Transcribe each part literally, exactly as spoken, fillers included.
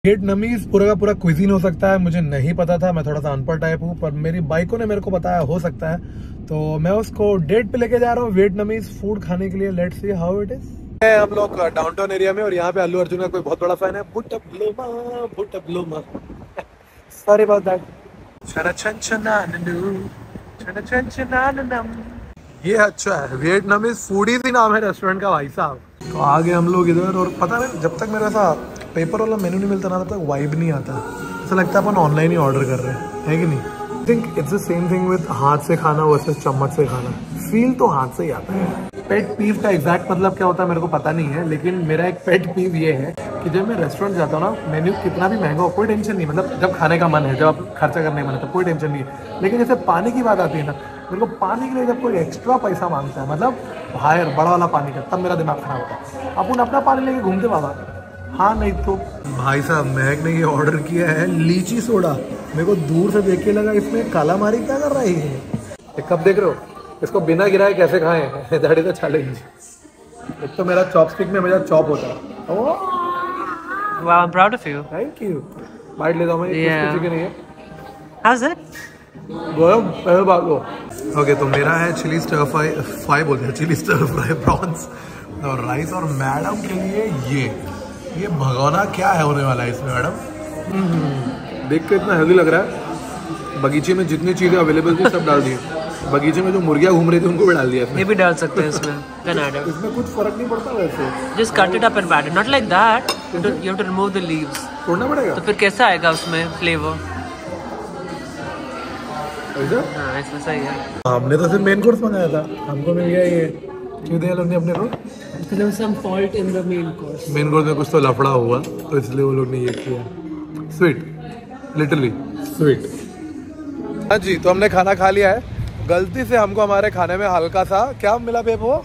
Vietnamese पूरा का पूरा क्विजीन हो सकता है, मुझे नहीं पता था, मैं थोड़ा सा अनपढ़ टाइप हूँ, पर मेरी बाइकों ने मेरे को बताया हो सकता है, तो मैं उसको डेट पे लेके जा रहा हूँ वियतनामीज फूड खाने के लिए। Let's see how it is. हम लोग डाउनटाउन एरिया में और यहाँ पे अल्लू अर्जुन का कोई बहुत बड़ा फैन है। बुट ब्लोमा बुट ब्लोमा सॉरी अबाउट दैट। ये अच्छा है, वियतनामीज फूडीज ही नाम है रेस्टोरेंट का भाई साहब। तो आगे हम लोग इधर, और पता नहीं जब तक मेरा ऐसा पेपर वाला मेनू नहीं मिलता ना तब तक वाइब नहीं आता। ऐसा लगता है अपन ऑनलाइन ही ऑर्डर कर रहे हैं, है कि नहीं। I think it's the same thing with हाथ से खाना वर्सेस चम्मच से खाना। फील तो हाथ से ही आता है। पेट पीव का एग्जैक्ट मतलब क्या होता है मेरे को पता नहीं है, लेकिन मेरा एक पेट पीव ये है कि जब मैं रेस्टोरेंट जाता हूँ ना, मेन्यू कितना भी महंगा हो कोई टेंशन नहीं, मतलब जब खाने का मन है, जब आप खर्चा करने का मन है तो कोई टेंशन नहीं है। लेकिन जैसे पानी की बात आती है ना, मेरे को पानी के लिए जब कोई एक्स्ट्रा पैसा मांगता है, मतलब बाहर बड़ा वाला पानी का, तब मेरा दिमाग खराब होता है। अपन अपना पानी लेके घूमते बाबा, हाँ नहीं तो। भाई साहब महक ने ये ऑर्डर किया है लीची सोडा। मेरे को दूर से देख के लगा इसमें कालामारी क्या कर रही है। एक कप देख रहे हो, इसको बिना गिराए कैसे खाएं, दैट इज द चैलेंज। एक तो मेरा चॉपस्टिक में मेरा चॉप होता है। Oh wow, I'm proud of you. Thank you. Bite ले जाओ, मैं Yeah. चिकन है। How's it? गरम पहले बात लो। ओके तो मेरा है चिली स्टर फ्राई फ्राई बोलते हैं, चिली स्टर फ्राई प्रॉन्स और राइस। और मैडम के लिए ये ये भगोना क्या है होने वाला है इसमें मैडम। देख के इतना हेल्दी लग रहा है। बगीचे में जितनी चीजें अवेलेबल थी सब डाल दी। बगीचे में जो मुर्गियाँ घूम रही थी उनको भी डाल दिया। ये भी डाल सकते हैं इसमें। Can add it. इसमें कुछ फर्क नहीं पड़ता वैसे। Just cut it up and pat it. Not like that. You have to, you have to remove the leaves. तोड़ना पड़ेगा तो फिर कैसा आएगा उसमें फ्लेवर? ऐसा? हाँ ऐसा सही है। हमने तो सिर्फ मेन कोर्स मंगाया था, हमको मिल गया ये। क्यों दिया लोग ने अपने को? There was some fault in the main course. Main course में कुछ तो लफड़ा हुआ तो इसलिए वो लोग ने ये किया। Sweet, literally sweet. हाँ जी, तो हमने खाना खा लिया है। गलती से हमको हमारे खाने में हल्का सा क्या मिला पेप, वो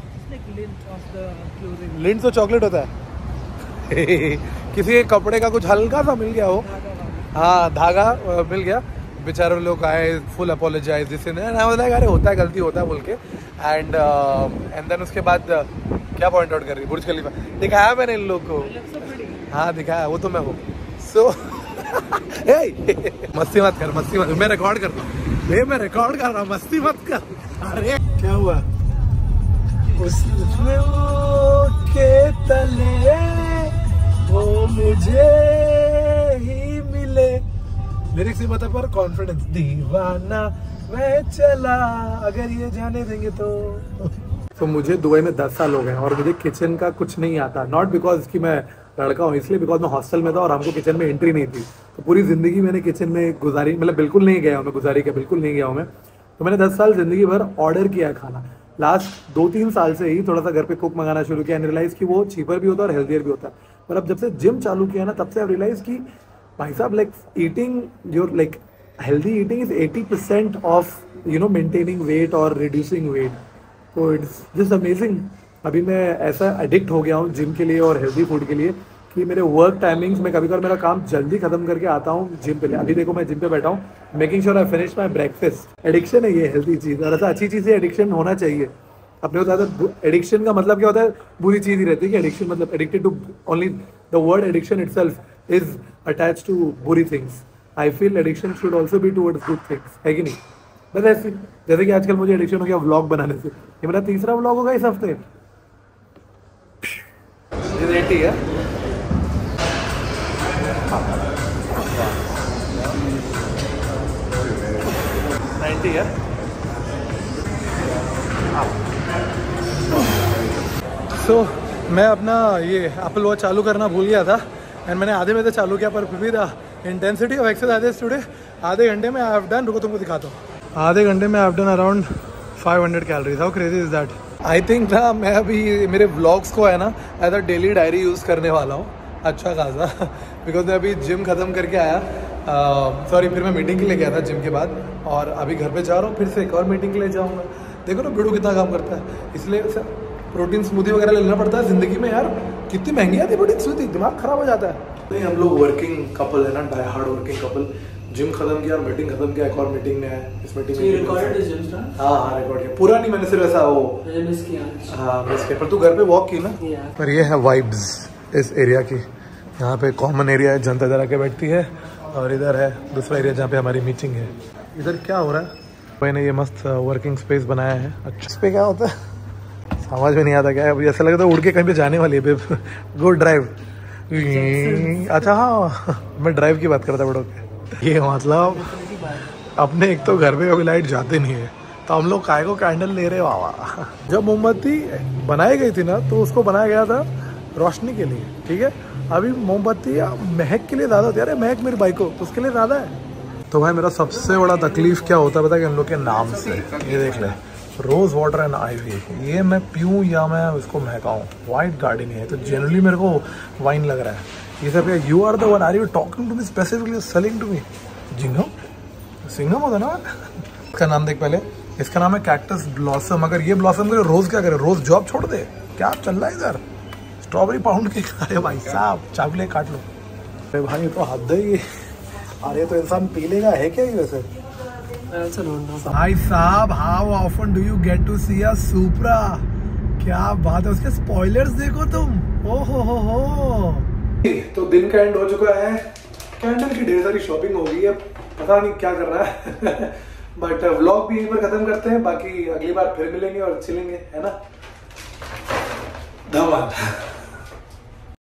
लिंट तो चॉकलेट होता है। किसी के कपड़े का कुछ हल्का सा मिल गया हो, हाँ धागा मिल गया। बेचारे लोग आए, फुल अपोलोजाइज जिससे अरे होता है, गलती होता है बोल के। एंड एंड देन उसके बाद uh, क्या पॉइंट आउट कर रही बुर्ज खलीफा दिखाया मैंने इन लोग को। हाँ दिखाया, वो तो मैं हूँ। सो मस्ती मत कर, मस्ती मत, मैं रिकॉर्ड कर रहा हूँ, ये मैं रिकॉर्ड कर रहा हूँ, मस्ती मत कर। अरे क्या हुआ? उसमें के तले वो मुझे ही मिले। लिरिक्स ही बता पर कॉन्फिडेंस। दीवाना मैं चला अगर ये जाने देंगे तो। तो मुझे दुबई में दस साल हो गए और मुझे किचन का कुछ नहीं आता। नॉट बिकॉज कि मैं लड़का हूँ, इसलिए बिकॉज मैं हॉस्टल में था और हमको किचन में एंट्री नहीं थी। तो पूरी जिंदगी मैंने किचन में गुजारी, मतलब बिल्कुल नहीं गया हूँ मैं, गुजारी क्या बिल्कुल नहीं गया हूँ मैं। तो मैंने दस साल जिंदगी भर ऑर्डर किया खाना। लास्ट दो तीन साल से ही थोड़ा सा घर पे कुक मंगाना शुरू किया, एंड रियलाइज कि वो चीपर भी होता है और हेल्थियर भी होता है। पर अब जब से जिम चालू किया ना, तब से आई रियलाइज कि भाई साहब like eating your like healthy eating is eighty percent of you know maintaining weight और रिड्यूसिंग वेट। तो इट्स जस्ट अमेजिंग। अभी मैं ऐसा एडिक्ट हो गया हूँ जिम के लिए और हेल्दी फूड के लिए कि मेरे वर्क टाइमिंग्स में कभी कभी मेरा काम जल्दी खत्म करके आता हूँ जिम पे लिए। अभी देखो मैं जिम पे बैठा हूँ, making sure I finish my breakfast. Addiction है ये हेल्दी चीज़, और ऐसा अच्छी चीज़ है, एडिक्शन होना चाहिए अपने को ज़्यादा। एडिक्शन का मतलब क्या होता है? बुरी चीज़ ही रहती है कि एडिक्शन मतलब addicted to only the word addiction itself is attach to बुरी things. I feel addiction should also be towards good things, है कि नहीं? बस ऐसे जैसे कि आजकल मुझे एडिक्शन हो गया व्लॉग बनाने से। ये मेरा तीसरा व्लॉग होगा इस हफ्ते। एटी है नाइन्टी है। सो so, मैं अपना ये एप्पल वॉच चालू करना भूल गया था एंड मैंने आधे में से चालू किया, पर फिर भी the intensity of exercises today आधे घंटे में आई हैव डन, रुको तुमको दिखाता हूँ। आधे घंटे में I have done around five hundred calories. How crazy is that? I think ना मैं अभी मेरे व्लॉग्स को है ना as a daily diary use करने वाला हूँ अच्छा खासा। बिकॉज मैं अभी जिम ख़त्म करके आया, सॉरी uh, फिर मैं मीटिंग के लिए गया था जिम के बाद, और अभी घर पे जा रहा हूँ, फिर से एक और मीटिंग के लिए जाऊँगा। देखो ना बिडू कितना काम करता है, इसलिए प्रोटीन स्मूदी वगैरह लेना पड़ता है ज़िंदगी में। यार कितनी महंगी आती है प्रोटीन स्मूदी, दिमाग ख़राब हो जाता है। नहीं हम लोग वर्किंग कपल है ना, die hard working couple. Gym खत्म किया और मीटिंग खत्म किया, एक और मीटिंग में है। इस मीटिंग में रिकॉर्डेड है जिम स्टार्ट? हाँ हाँ रिकॉर्ड किया, पूरा नहीं, मैंने सिर्फ ऐसा वो मिस किया। हाँ मिस किया, पर तू घर पे वॉक की ना। पर ये है वाइब्स इस एरिया की। यहाँ पे कॉमन एरिया है, जनता इधर आके बैठती है, और इधर है दूसरा एरिया जहाँ पे हमारी मीटिंग है। इधर क्या हो रहा है? भाई ने ये मस्त वर्किंग स्पेस बनाया है। अच्छा, इस पे क्या होता है समझ में नहीं आता क्या है। अभी ऐसा लगता है उड़ के कहीं पे जाने वाली है। Good drive. अच्छा हाँ, मैं ड्राइव की बात करता बड़ों के। ये मतलब अपने एक तो घर पे कभी लाइट जाते नहीं है, तो हम लोग काय को कैंडल ले रहे वावा। जब मोमबत्ती बनाई गई थी ना, तो उसको बनाया गया था रोशनी के लिए, ठीक है। अभी मोमबत्ती महक के लिए ज़्यादा होती है। अरे महक मेरी बाइक को, उसके लिए ज़्यादा है। तो भाई मेरा सबसे बड़ा तकलीफ क्या होता है पता है कि हम लोग के नाम से, ये देख ले, रोज वाटर एंड आईवी, ये मैं पीऊँ या मैं उसको महकाऊँ। वाइट गाड़ी नहीं है तो जनरली मेरे को वाइन लग रहा है। ये सब you are the one, are you talking to me specifically, selling to me? जिंगम सिंगम होता ना। इसका नाम देख पहले, इसका नाम है कैक्टस ब्लॉसम। अगर ये ब्लॉसम करे, रोज क्या करे? रोज जॉब छोड़ दे क्या चल रहा है इधर? स्ट्रॉबेरी पाउंड के अरे भाई साहब चाकलेट काट लो। अरे भाई ये तो हद है ये। अरे तो इंसान पी लेगा है क्या ये वैसे? भाई साहब, how often do you get to see a Supra? क्या बात है, उसके स्पॉयलर्स देखो तुम। ओ हो हो हो। तो दिन का एंड हो चुका है, कैंडल की ढेर सारी शॉपिंग हो गई है, पता नहीं क्या कर रहा है। बट व्लॉग भी यहीं पर खत्म करते हैं, बाकी अगली बार फिर मिलेंगे और चिलेंगे, है ना? धमाल।